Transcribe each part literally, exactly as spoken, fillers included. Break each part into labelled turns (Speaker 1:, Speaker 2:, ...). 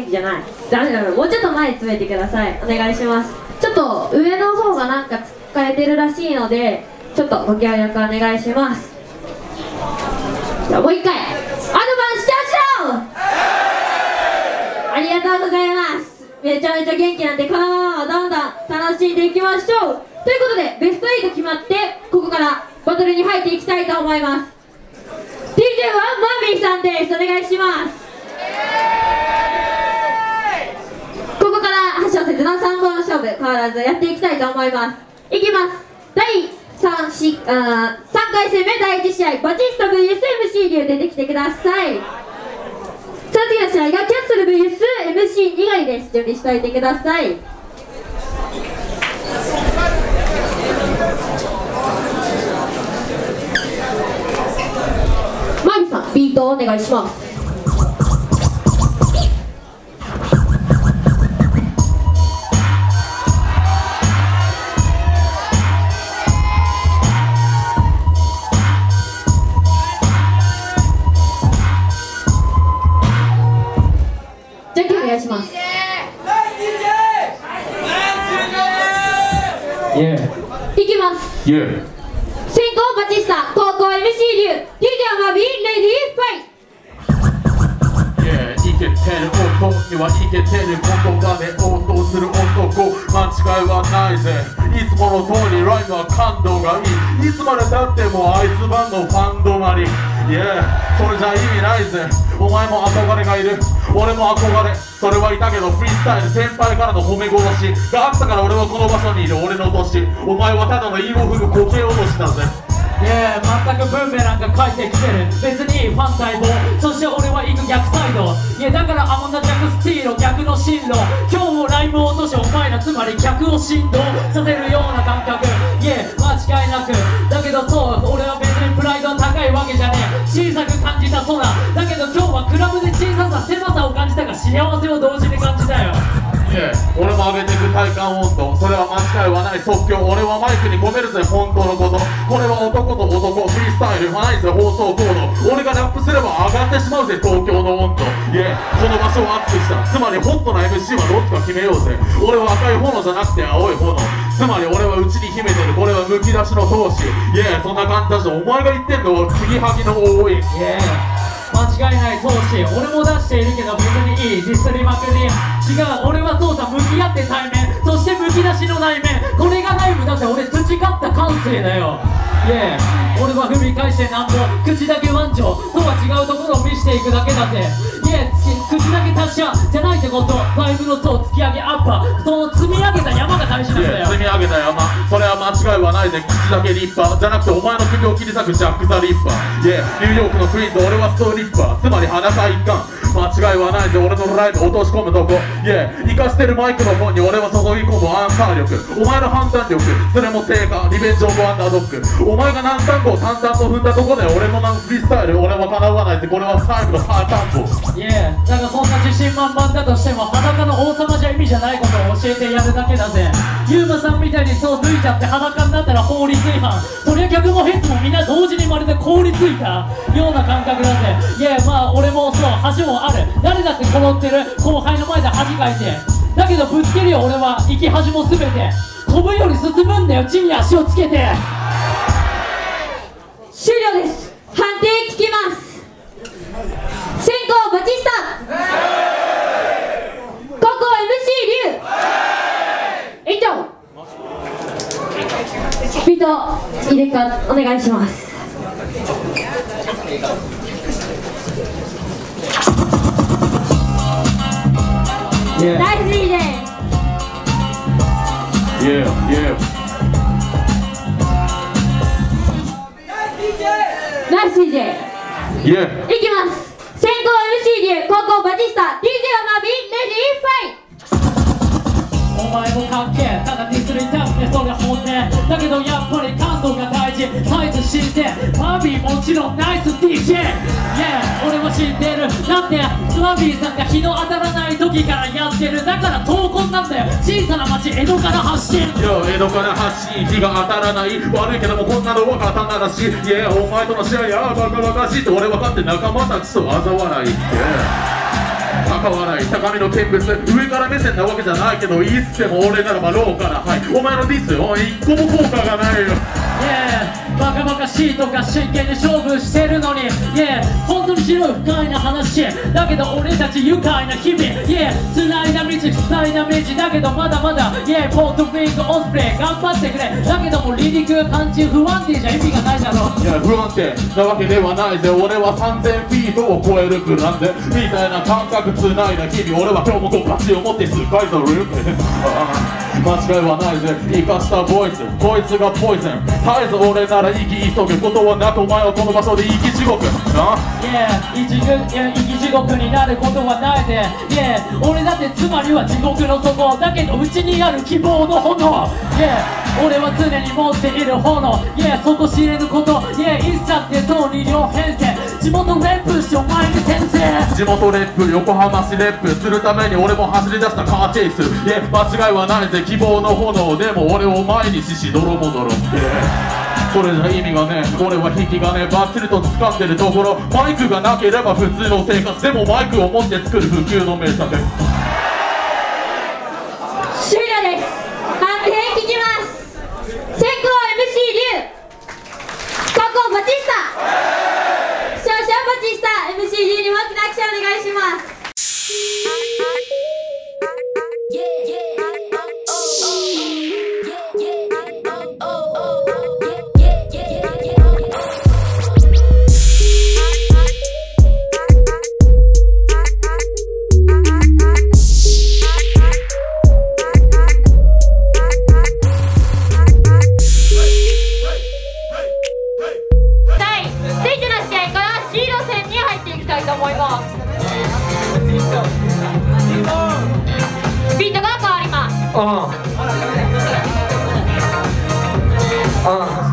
Speaker 1: 気じゃない。ダメだめ、もうちょっと前に詰めてください。お願いします。ちょっと上の方がなんか使えてるらしいので、ちょっとご協力お願いします。じゃあもう一回アドバンスしちゃうしょう。ありがとうございます。めちゃめちゃ元気なんで、このままどんどん楽しんでいきましょう。ということでベストエイト決まって、ここからバトルに入っていきたいと思います。 ティージェー はマミーさんです。お願いします。ここからはち小節のさんぼん勝負変わらずやっていきたいと思います。いきます。だいさんしあさんかい戦目だいいち試合、バチスタ ブイエスエムシー 流出てきてください。その次の試合がキャッスル ブイエスエムシー にがりです。準備しておいてください。マミさん、ビートお願いします。じゃんけんお願いします。いきます。先攻バチスタ、後攻 エムシー 流、 ディージェー はマビー、レディーファイ。
Speaker 2: いけてる音にはいけてる言葉で応答する男、間違いはないぜ。いつもの通りライムは感動がいい。いつまでたってもアイスバンドファン止まり。Yeah、それじゃ意味ないぜ。お前も憧れがいる、俺も憧れ、それはいたけどフリースタイル、先輩からの褒め殺しがあったから俺はこの場所にいる。俺の年、お前はただの韻を踏む固形落としだぜ。
Speaker 3: Yeah、全く文明なんか書いてきてる。別にファン待望、そして俺は行く逆サイド。いやだからアモンダ逆スティーロ、逆の進路。今日もライムを落とし、お前らつまり客を振動させるような感覚。Yeah、間違いなく。だけどそう、俺は別にプライドは高いわけじゃねえ。小さく感じた空だけど、今日はクラブで小ささ狭さを感じたが、幸せを同時に感じたよ。
Speaker 2: Yeah、俺も上げていく体感温度、それは間違いはない即興。俺はマイクに込めるぜ本当のこと。これは男と男、フリースタイル、ないぜ放送コード。俺がラップすれば上がってしまうぜ東京の温度。Yeah、この場所を熱くした、つまりホットな エムシー はどっちか決めようぜ。俺は赤い炎じゃなくて青い炎、つまり俺は内に秘めてる、これはむき出しの闘志。Yeah、そんな感じだし、お前が言ってんのは継ぎはぎの多い。
Speaker 3: Yeah、間違いない闘志、俺も出しているけど別にいい、ディスりまくり。違う、俺はそうさ、向き合って対面、そしてむき出しの内面。これがライブだって、俺培った感性だよ。イエー、俺は踏み返してなんぼ、口だけ腕章とは違うところを見せていくだけだぜ。イエー、口だけ達者じゃないってこと。ライブの層突き上げアッパー、その積み上げた山が大事なんだよ。
Speaker 2: 積み上げた山、それは間違いはないぜ。口だけ立派じゃなくて、お前の首を切り裂くジャック・ザ・リッパー。イエー、ニューヨークのクイーンズ、俺はストーリッパー、つまり裸一貫。間違いはないぜ、俺のライブ落とし込むとこ。イエー、生かしてるマイクの方に俺は注ぎ込むアンサー力。お前の判断力、それも低下、リベンジオブアンダードッグ。お前が何単語を淡々と踏んだとこで、俺のフリースタイル、俺は叶わないぜ。これはタイムのハータンポ。
Speaker 3: イエー、だからそんな自信満々だとしても、裸の王様じゃ意味じゃないことを教えてやるだけだぜ。ユーマさんみたいにそう脱いちゃって裸になったら法律違反。そりゃ逆もヘッズもみんな同時にまるで凍りついたような感覚だぜ。いやまあ俺もそう恥もある。誰だって転ってる後輩の前で恥かいて、だけどぶつけるよ俺は生き恥も全て。飛ぶより進むんだよ、地に足をつけて。
Speaker 1: 終了です。判定聞きます。先攻バチスタ、後攻 エムシー 流、以上。ビート入れ替お願いします。
Speaker 2: Yeah.
Speaker 1: ナイス ディージェー。
Speaker 2: Yeah, yeah.
Speaker 1: ナイス ディージェー。
Speaker 2: Yeah.
Speaker 1: いきます。先攻 エムシー 流、後攻バチスタ、 ディージェー はマビー、レディーファイ。
Speaker 3: お前もかっけえ、ただディスりたくてそれ本音だけど、やっぱり感動が大事、サイズ新鮮。マビーもちろんナイス ディージェー。 Yeah、 俺も知ってる。だってマビーさんが日の当たらない時からやってる。だから闘魂なんだよ、小さな町江戸から発信。
Speaker 2: よ江戸から発信、日が当たらない。悪いけどもこんなのは刀だし。いやお前との試合やバカバカしいって俺分かって仲間たちと嘲笑いって。 高笑い高みの見物上から目線なわけじゃないけど言いつつも俺ならばローからはいお前のディスよ一個も効果がないよ
Speaker 3: Yeah バカバカしいとか真剣に勝負してるのに Yeah 本当に広い深いな話だけど俺たち愉快な日々 Yeah 繋いだ道塞いだ道だけどまだまだ Yeah ポートウィングオスプレイ頑張ってくれだけども離陸感じ不安定じゃ意味がないだろ
Speaker 2: いや不安定なわけではないぜ俺はさんぜんフィートを超えるグランデみたいな感覚つないだ日々俺は今日もこう勝ちを持ってスカイザル間違いはないぜ生かしたボイスこいつがポイズン絶えず俺なら生き急ぐことはなくお前はこの場所で生き地獄な
Speaker 3: Yeah 生きぐ生き地獄になることはないぜ Yeah 俺だってつまりは地獄の底だけどうちにある希望の炎 Yeah 俺は常に持っている炎 Yeah 底知れぬこと Yeah いっちゃってそうに両編成地元レップしお前に先生
Speaker 2: 地元レップ横浜市レップするために俺も走り出したカーチェイスいや間違いはないぜ希望の炎でも俺を前にししドロモドロそれじゃ意味がね俺は引き金バッチリと掴んでるところマイクがなければ普通の生活でもマイクを持って作る普及の名作
Speaker 1: 終了です判定聞きます先攻 エムシー リュウ後攻バチスタ勝者バチスタ エムシー リュウに大きな拍手お願いしますビートが変わります。ああ。ああ。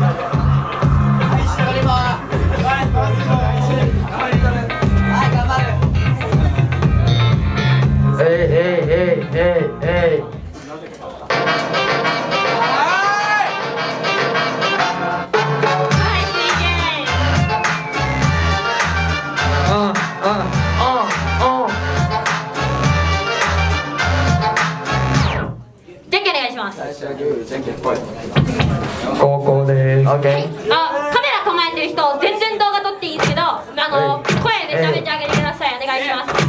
Speaker 1: えいえいえいえいえい。
Speaker 4: 高校です。オッケ
Speaker 1: ー。あ、カメラ構えてる人、全然動画撮っていいんですけど、あの、声めちゃめちゃ上げてください。お願いします。いきます。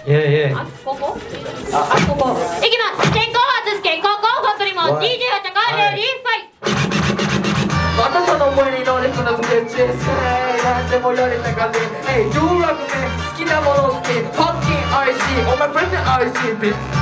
Speaker 4: イェイイェイ。
Speaker 1: あ、ここ。あ、ここ。いきます。先行はつけ、後攻フォントリモン、ディージェー はチャカレリーファイ。
Speaker 4: 私の上に乗りこのスケッチです。何でもやりたがり。Hey、ドゥーラグメ好きなもの好き。ファッキンアイシー、お前プレゼンアイシービッツ。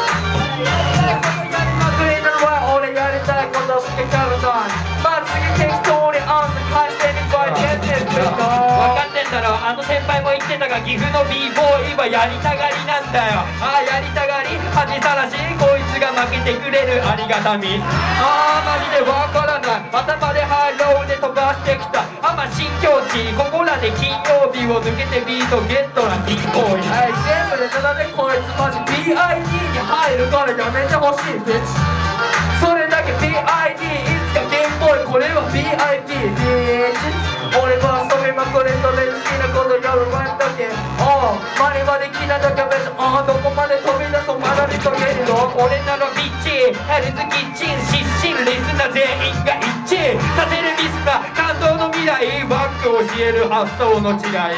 Speaker 4: 俺やりたいことしかカルトンまあ次適当にアンサー返してみこいやってる分かってんだろあの先輩も言ってたが岐阜の b ボーイはやりたがりなんだよああやりたがり恥さらしこいつが負けてくれるありがたみああマジでわからない頭でハイローで飛ばしてきたあま新境地ここらで金曜日を抜けてビートゲットなキンボーイはい全部でただでこいつマジ ビーアイディー に入るからやめてほしいビッチそれだけ ビーアイディー いつかゲームボーイこれは ビーアイピー ビーチ俺は遊びまくれそれ好きなことやるワンだけおうマニマできなだけ別ああどこまで飛び出そうまだに遂げるの俺ならビッチヘルズキッチン失神リスナー全員が一致させるミスな感動の未来バック教える発想の違い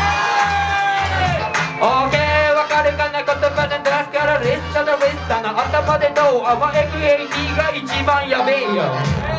Speaker 4: オーケーわかるかな言葉で出すからリスタのリスタの頭でどうあわエクエイティが一番やべえよ